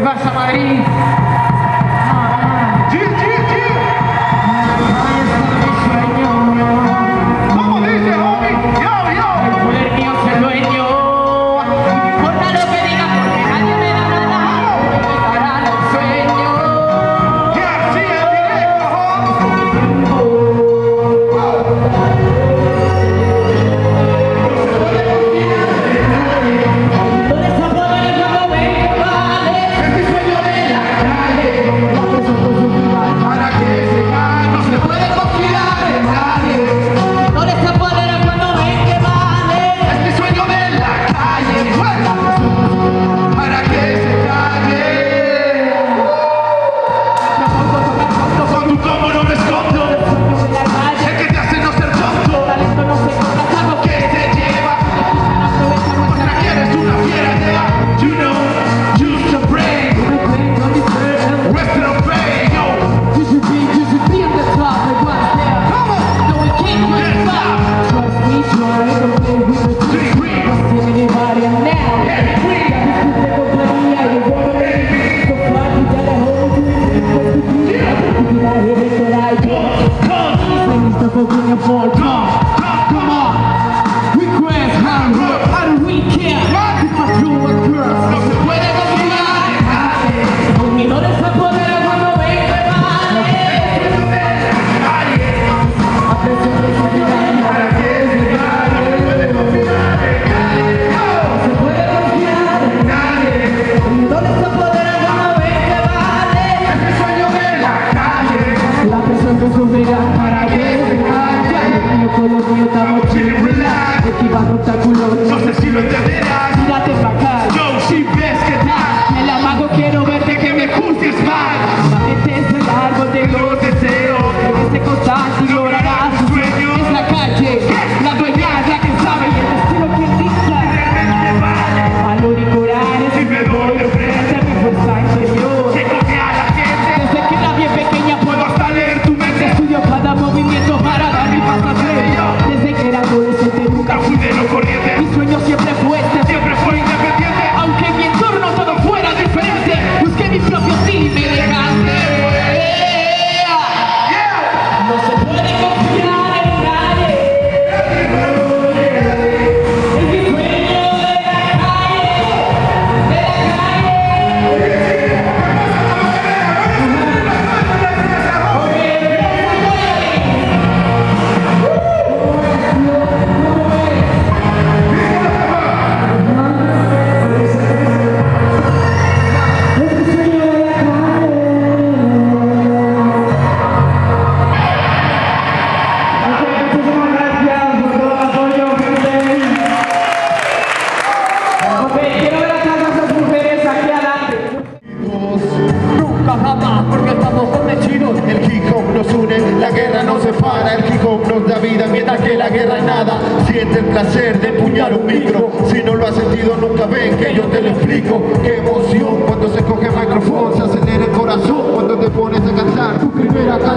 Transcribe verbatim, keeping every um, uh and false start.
pasa, Madrid? ¡Sí, sí, sí! ¿Cómo dice, homie? ¡Yo, yo! El poder mío es el dueño. No importa lo que digan porque nadie me da nada. Me quitarán el sueño. ¡Y así en directo, no sé si lo entenderás. Mírate pa' acá. Yo, si ves que tal, El amago quiero verte que me juzgues mal. Este es el árbol de los deseos. En este constante lograrás tus sueños. Es la calle, la dueña es la que sabe y el destino quien dicta. Realmente vale. Valor y coraje Si me doy de frente, mi fuerza interior. sé que a la gente Desde que era bien pequeña puedo hasta leer tu mente. estudio cada movimiento para dar mi paso a frente. Desde que era adolescente nunca Nunca fui de lo corriente. mi sueño siempre fue este. Siempre fui independiente. Aunque en mi entorno todo fuera diferente, busqué mi propio estilo y me dejaste. No se puede confiar en nadie. Es mi sueño de la calle, de la Siente el placer de empuñar un micro. Si no lo has sentido nunca, ven que yo te lo explico. Qué emoción cuando se coge el micrófono, se acelera el corazón cuando te pones a cantar tu primera canción.